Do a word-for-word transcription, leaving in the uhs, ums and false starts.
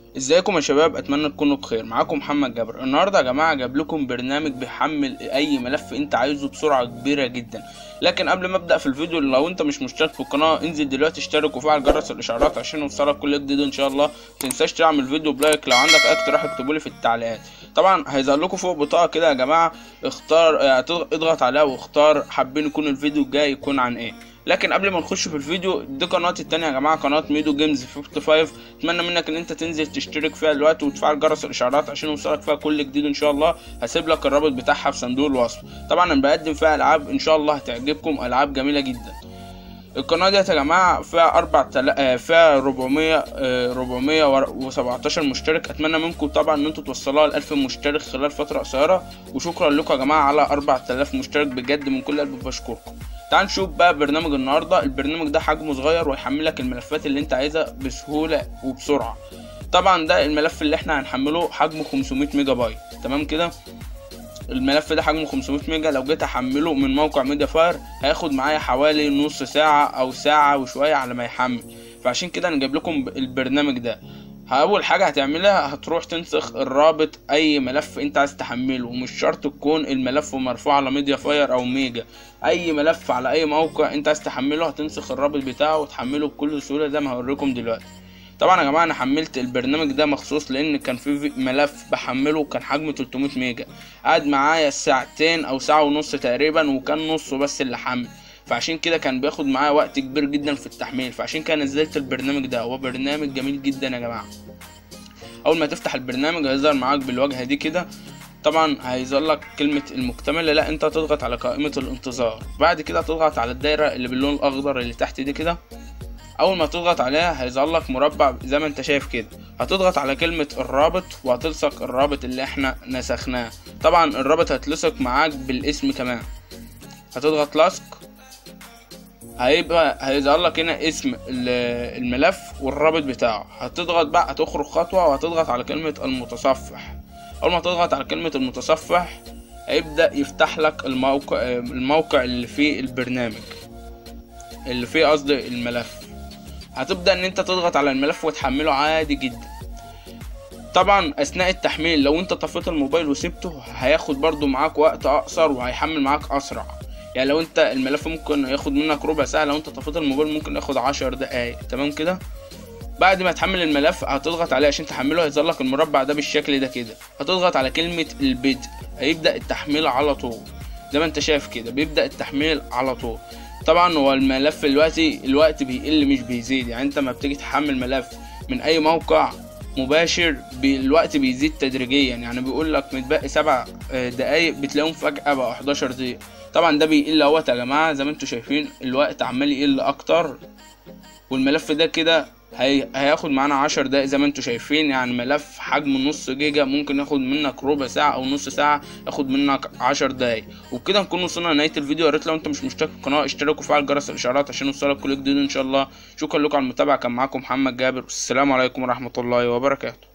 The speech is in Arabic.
ازيكم يا شباب؟ اتمنى تكونوا بخير. معاكم محمد جابر. النهارده يا جماعه جاب لكم برنامج بيحمل اي ملف انت عايزه بسرعه كبيره جدا. لكن قبل ما ابدا في الفيديو، لو انت مش مشترك في القناه انزل دلوقتي اشترك وفعل جرس الاشعارات عشان يوصلك كل جديد ان شاء الله. متنساش تعمل فيديو بلايك. لو عندك اي اقتراح اكتبوا لي في التعليقات. طبعا هيظهر لكم فوق بطاقه كده يا جماعه، اختار اضغط عليها واختار حابين يكون الفيديو الجاي يكون عن ايه. لكن قبل ما نخش في الفيديو، دي قناتي التانية يا جماعه، قناه ميدو جيمز خمسة وخمسين. اتمنى منك ان انت تنزل تشترك فيها دلوقتي وتفعل جرس الاشعارات عشان يوصلك فيها كل جديد ان شاء الله. هسيب لك الرابط بتاعها في صندوق الوصف. طبعا انا بقدم فيها العاب ان شاء الله هتعجبكم، العاب جميله جدا. القناه دي يا جماعه فيها اربع تل... فيها أربعمية أربعمية وسبعتاشر مشترك. اتمنى منكم طبعا ان انتوا توصلوها ل ألف مشترك خلال فتره قصيره، وشكرا لكم يا جماعه على أربعة آلاف مشترك، بجد من كل قلبي بشكركم. تعال نشوف بقى برنامج النهارده. البرنامج ده حجمه صغير ويحملك الملفات اللي انت عايزها بسهوله وبسرعه. طبعا ده الملف اللي احنا هنحمله حجمه خمسمية ميجا بايت، تمام كده. الملف ده حجمه خمسمية ميجا. لو جيت احمله من موقع ميديا فاير هياخد معايا حوالي نص ساعه او ساعه وشويه على ما يحمل. فعشان كده انا جايب لكم البرنامج ده. اول حاجه هتعملها هتروح تنسخ الرابط اي ملف انت عايز تحمله، ومش شرط تكون الملف مرفوع على ميديا فاير او ميجا. اي ملف على اي موقع انت عايز تحمله هتنسخ الرابط بتاعه وتحمله بكل سهوله زي ما هوريكم دلوقتي. طبعا يا جماعه انا حملت البرنامج ده مخصوص لان كان في ملف بحمله كان حجمه تلتمية ميجا، قعد معايا ساعتين او ساعه ونص تقريبا، وكان نصه بس اللي حمل. فعشان كده كان بياخد معايا وقت كبير جدا في التحميل، فعشان كده نزلت البرنامج ده. هو برنامج جميل جدا يا جماعه. اول ما تفتح البرنامج هيظهر معاك بالواجهه دي كده. طبعا هيظهر لك كلمه المكتمله، لا انت هتضغط على قائمه الانتظار. بعد كده هتضغط على الدايره اللي باللون الاخضر اللي تحت دي كده. اول ما تضغط عليها هيظهر لك مربع زي ما انت شايف كده. هتضغط على كلمه الرابط وهتلصق الرابط اللي احنا نسخناه. طبعا الرابط هتلصق معاك بالاسم كمان. هتضغط لصق، هيبقى هيظهر لك هنا اسم الملف والرابط بتاعه. هتضغط بقى، هتخرج خطوه وهتضغط على كلمه المتصفح. اول ما تضغط على كلمه المتصفح هيبدا يفتح لك الموقع الموقع اللي فيه البرنامج، اللي فيه قصدي الملف. هتبدأ ان انت تضغط على الملف وتحمله عادي جدا. طبعا اثناء التحميل لو انت طفيت الموبايل وسبته هياخد برضو معاك وقت اقصر وهيحمل معاك اسرع. يعني لو انت الملف ممكن ياخد منك ربع ساعة، لو انت طفيت الموبايل ممكن ياخد عشر دقايق، تمام كده. بعد ما تحمل الملف هتضغط عليه عشان تحمله. هيظهر لك المربع ده بالشكل ده كده. هتضغط على كلمة البدء، هيبدأ التحميل على طول زي ما انت شايف كده. بيبدأ التحميل على طول. طبعا هو الملف دلوقتي الوقت بيقل مش بيزيد. يعني انت ما بتيجي تحمل ملف من اي موقع مباشر الوقت بيزيد تدريجيا. يعني بيقول لك متبقي سبع دقايق بتلاقيهم فجأة بقى حداشر دقيقة. طبعا ده بيقل اهوت يا جماعة زي ما انتوا شايفين، الوقت عمال يقل اكتر. والملف ده كده هي... هياخد معانا عشر دقايق زي ما انتوا شايفين. يعني ملف حجم نص جيجا ممكن ياخد منك ربع ساعة او نص ساعة، ياخد منك عشر دقايق. وبكده نكون وصلنا لنهاية الفيديو. يا ريت لو انت مش مشترك في القناة اشترك وفعل جرس الاشعارات عشان يوصلك كل جديد ان شاء الله. شكرا لكم على المتابعة. كان معاكم محمد جابر، والسلام عليكم ورحمة الله وبركاته.